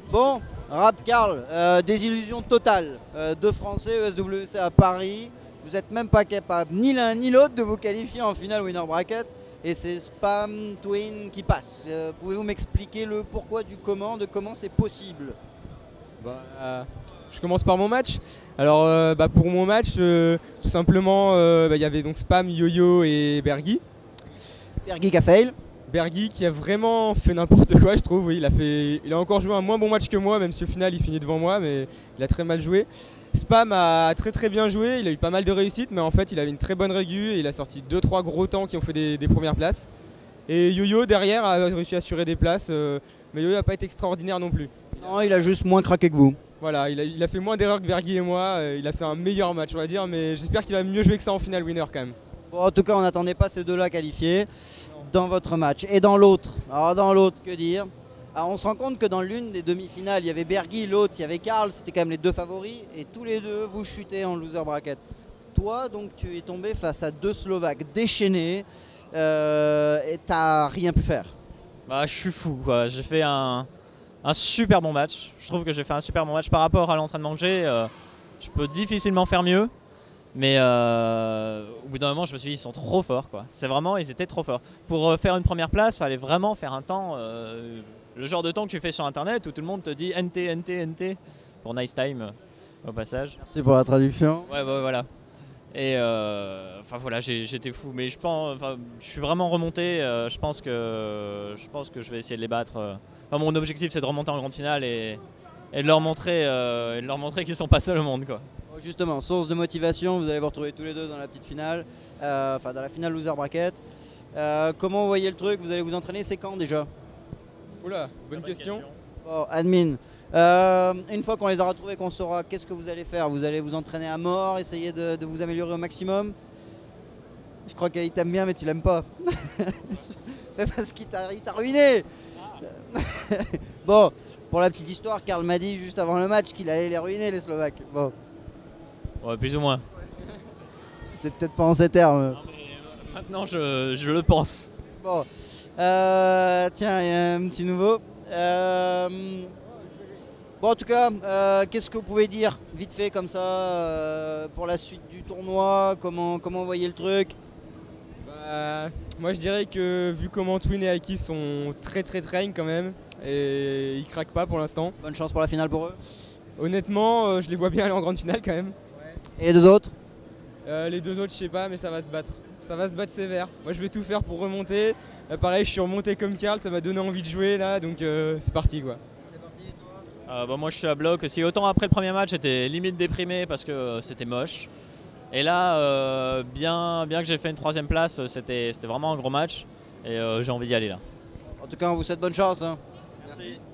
Bon, Rap Karl, désillusion totale. Deux Français, ESWC à Paris. Vous n'êtes même pas capable, ni l'un ni l'autre, de vous qualifier en finale winner bracket. Et c'est Spam Twin qui passe. Pouvez-vous m'expliquer le pourquoi du comment, de comment c'est possible? Je commence par mon match. Alors pour mon match, tout simplement, il y avait donc Spam, Yo-Yo et Bergy. Bergy qui a fail. Bergy qui a vraiment fait n'importe quoi, je trouve. Oui, il a encore joué un moins bon match que moi, même si au final il finit devant moi, mais il a très mal joué. Spam a très bien joué, il a eu pas mal de réussites, mais en fait il avait une très bonne régu et il a sorti 2-3 gros temps qui ont fait des premières places. Et Yo-Yo derrière a réussi à assurer des places, mais Yo-Yo n'a pas été extraordinaire non plus. Non, il a juste moins craqué que vous. Voilà, il a fait moins d'erreurs que Bergy et moi, il a fait un meilleur match on va dire, mais j'espère qu'il va mieux jouer que ça en finale winner quand même. Bon, en tout cas, on n'attendait pas ces deux-là qualifiés dans votre match. Et dans l'autre, alors dans l'autre, que dire? Alors on se rend compte que dans l'une des demi-finales, il y avait Bergy, l'autre, il y avait Karl, c'était quand même les deux favoris, et tous les deux, vous chutez en loser bracket. Toi, donc, tu es tombé face à deux Slovaques déchaînés, et t'as rien pu faire. Bah, je suis fou, quoi. J'ai fait un super bon match. Je trouve que j'ai fait un super bon match par rapport à l'entraînement que j'ai. Je peux difficilement faire mieux. Mais au bout d'un moment, je me suis dit, ils sont trop forts, quoi. C'est vraiment, ils étaient trop forts. Pour faire une première place, il fallait vraiment faire un temps, le genre de temps que tu fais sur internet où tout le monde te dit NT, NT, NT pour nice time au passage. Merci pour la traduction. Ouais, voilà. Et enfin voilà, j'étais fou, mais je suis vraiment remonté. Je pense que je vais essayer de les battre. Enfin, mon objectif, c'est de remonter en grande finale et de leur montrer qu'ils sont pas seuls au monde, quoi. Justement, source de motivation, vous allez vous retrouver tous les deux dans la petite finale, enfin dans la finale loser bracket. Comment vous voyez le truc? Vous allez vous entraîner, c'est quand déjà? Oula, bonne question. Bon, admin. Une fois qu'on les a retrouvés, qu'on saura, qu'est-ce que vous allez faire? Vous allez vous entraîner à mort, essayer de vous améliorer au maximum? Je crois qu'il t'aime bien, mais tu l'aimes pas. Parce qu'il t'a ruiné. Bon, pour la petite histoire, Karl m'a dit juste avant le match qu'il allait les ruiner, les Slovaques. Bon. Ouais, plus ou moins. C'était peut-être pas en ces termes. Non, mais maintenant, je le pense. Bon. Tiens, il y a un petit nouveau. Bon, en tout cas, qu'est-ce que vous pouvez dire vite fait comme ça pour la suite du tournoi? Comment vous voyez le truc? Moi je dirais que vu comment Twin et Aiki sont très train quand même, et ils craquent pas pour l'instant. Bonne chance pour la finale pour eux. Honnêtement, je les vois bien aller en grande finale quand même. Et les deux autres? Les deux autres, je sais pas, mais ça va se battre. Ça va se battre sévère. Moi, je vais tout faire pour remonter. Pareil, je suis remonté comme Karl, ça m'a donné envie de jouer là, donc c'est parti quoi. C'est parti, toi? Moi, je suis à bloc aussi. Autant après le premier match, j'étais limite déprimé parce que c'était moche. Et là, bien que j'ai fait une troisième place, c'était vraiment un gros match. Et j'ai envie d'y aller là. En tout cas, on vous souhaite bonne chance. Hein. Merci.